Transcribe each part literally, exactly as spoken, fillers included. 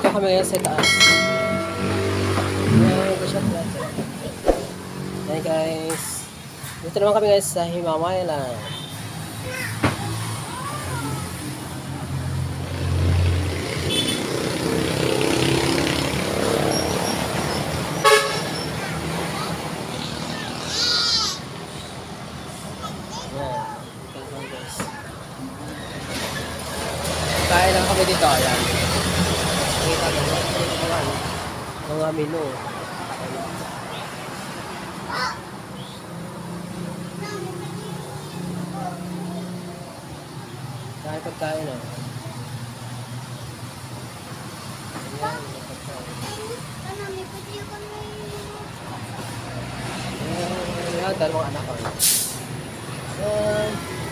Dito kami ngayon sa taas. Ayan, ito siya plaza. Ayan guys. Dito naman kami guys sa Himamaylan. Kain lang kami dito, ayan. Kita mo, mga, mga menu. Kain pagkain, ah. Ayan, ayan, ayan, dalawang anak ko. Ayan.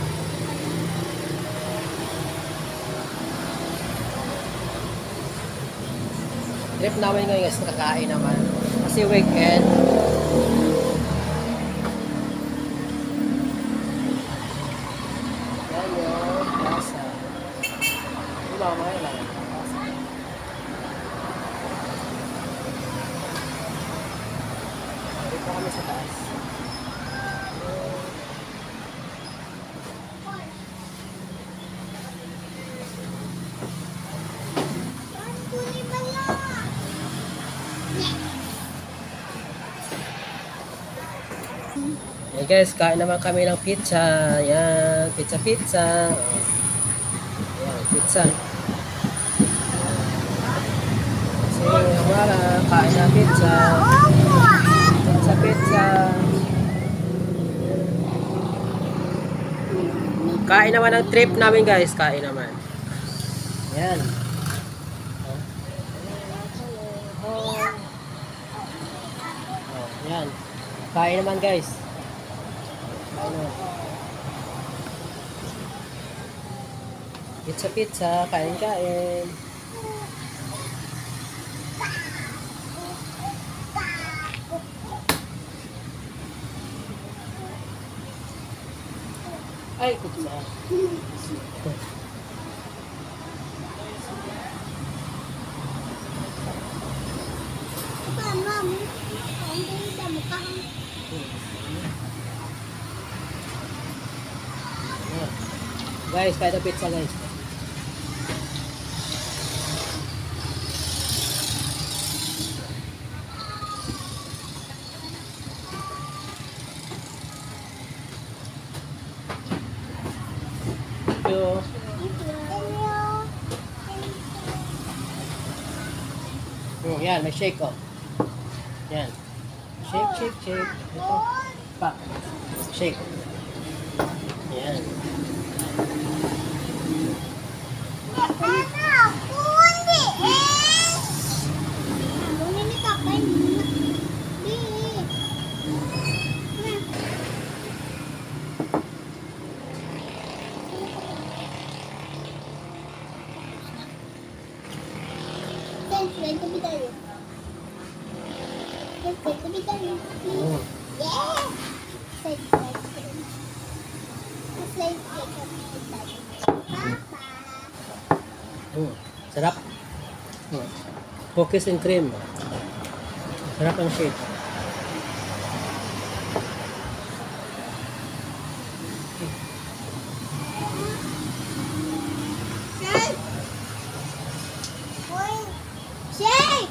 Trip namin ngayon guys, nakakain naman. Kasi weekend. Yan yun, plaza. Yung mamaya lang. Dito kami sa taas. Ayan guys, kain naman kami ng pizza. Ayan, pizza pizza. Ayan, pizza. Kasi Amara, kain na pizza. Pizza pizza. Kain naman ng trip namin guys, kain naman. Ayan. Oh, ayan. Kain naman guys. Ano? Pizza pizza, kain kain. Ay, pizza. Guys, kahit pizza guys. Thank you. Oh, yan, may shake oh. Yan. Shake, shake, shake. Ito. Pa. Shake. Yan. Oh. Oh, sarap. Oh. Cookies and cream. Sarap ang shake. Shake! Shake!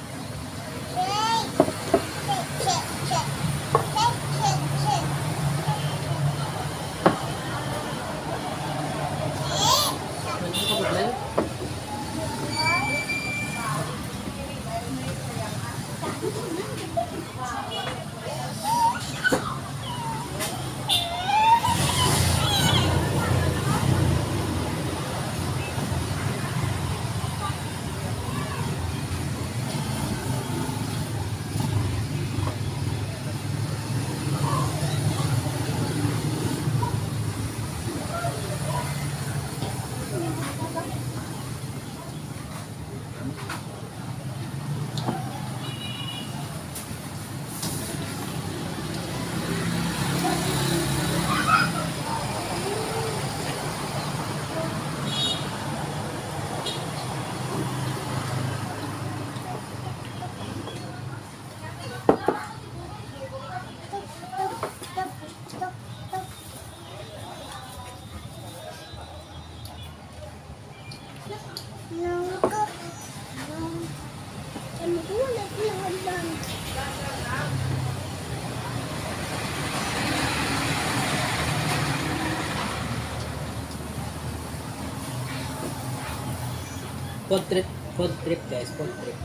Nunggu. Nung. Ano ko wala pinagandang. Food trip, food trip guys, food trip.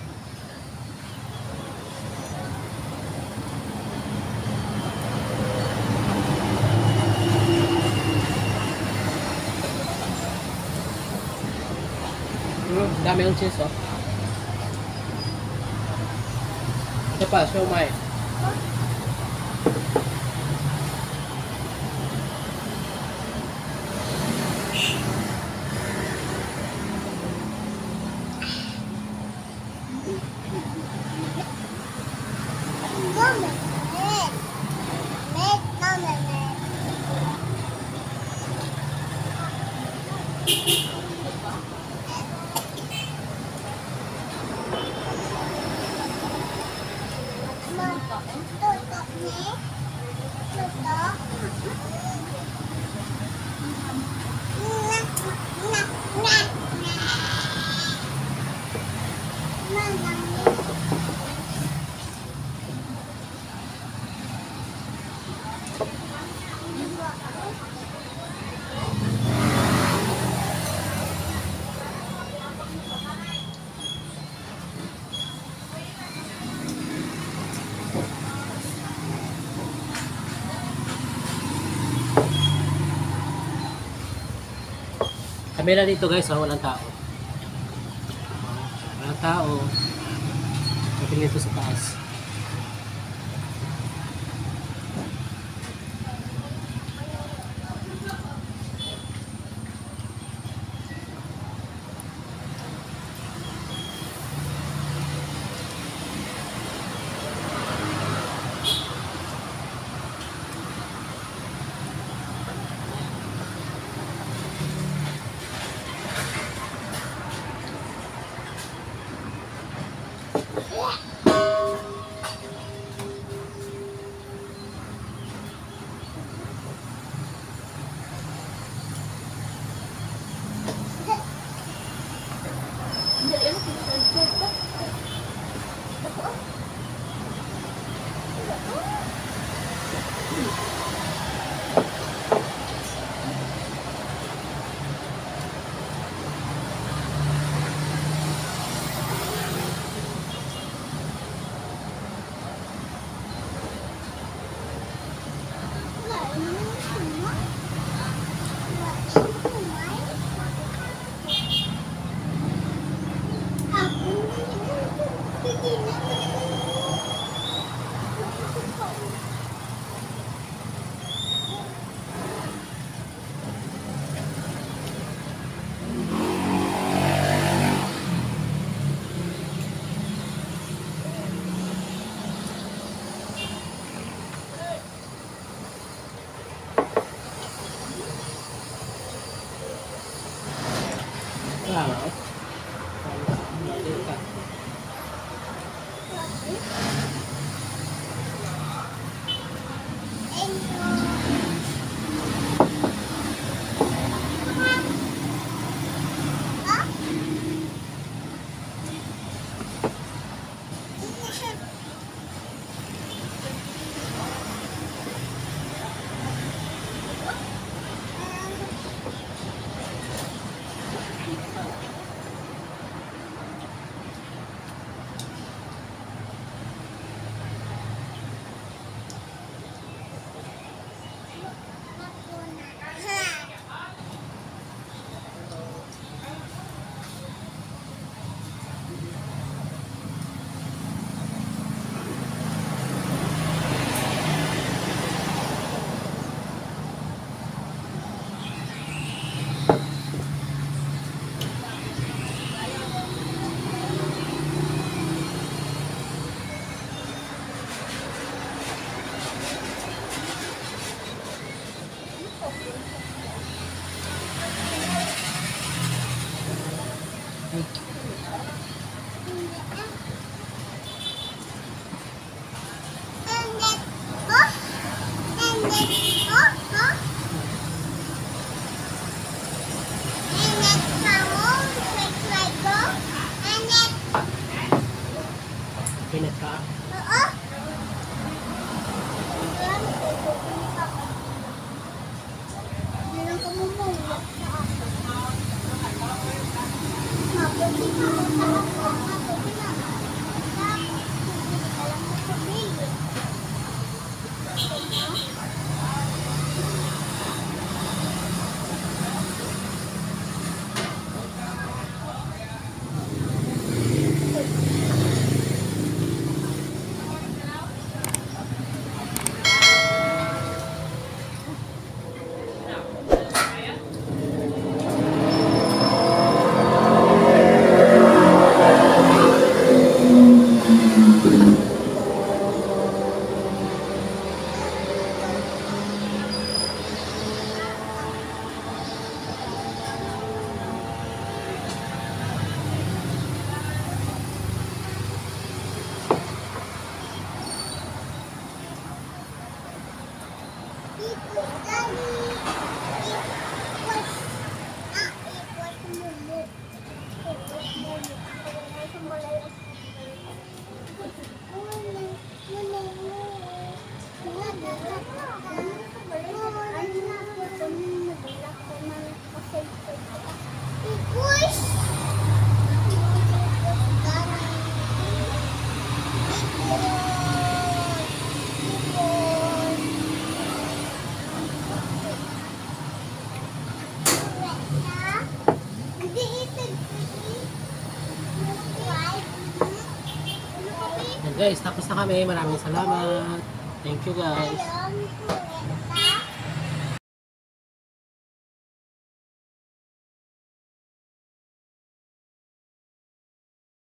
Mm, dami yung cheese oh. Ito pa, siomai. Mama, mek. Mek, mama, mek. Mama, tutok, mek. Tutok. Nak, nak, nak, nak. Mama, mek. Kamera dito guys, oh, walang tao. Walang tao. Natin dito sa taas. Wow. And then, oh, and then, oh, like, like Yan guys, tapos na kami. Maraming salamat. Thank you guys. Ayun,